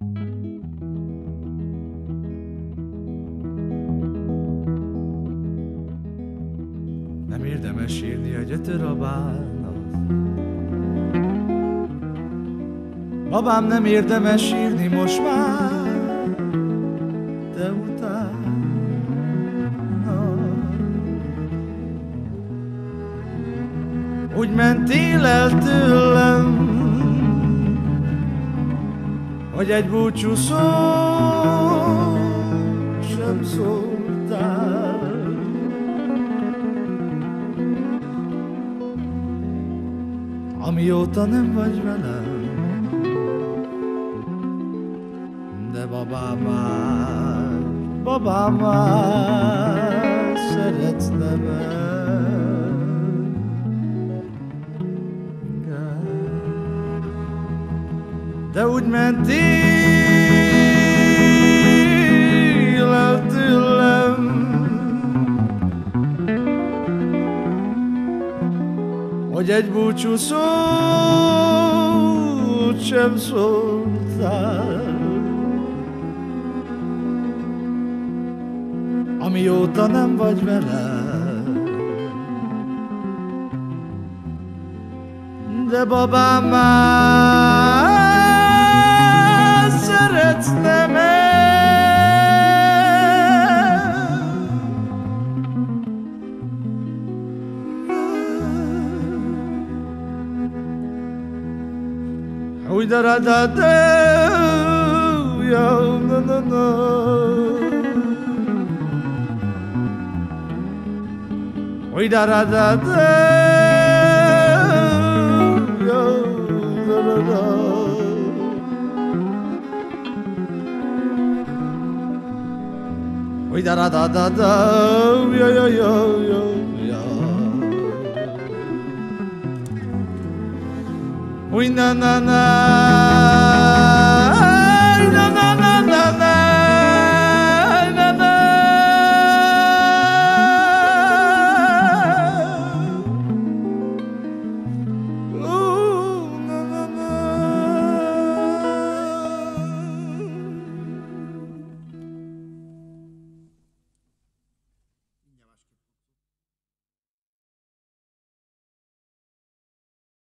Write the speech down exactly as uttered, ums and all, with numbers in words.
Nem érdemes írni a gyötörabának. Babám, nem érdemes írni most már, de utána úgy mentél el tőlem, hogy egy búcsú szó sem szóltál. Amióta nem vagy velem, de babám már, babám már szeretne meg. De úgy mentél el tőlem, hogy egy búcsú szót sem szóltál. Amióta nem vagy velem, de babám már szeretne meg. Úgy da da da da, ya na na na. Úgy da da da da, ya da da da. Úgy da da da da da, ya ya ya ya ya. Uy na na na.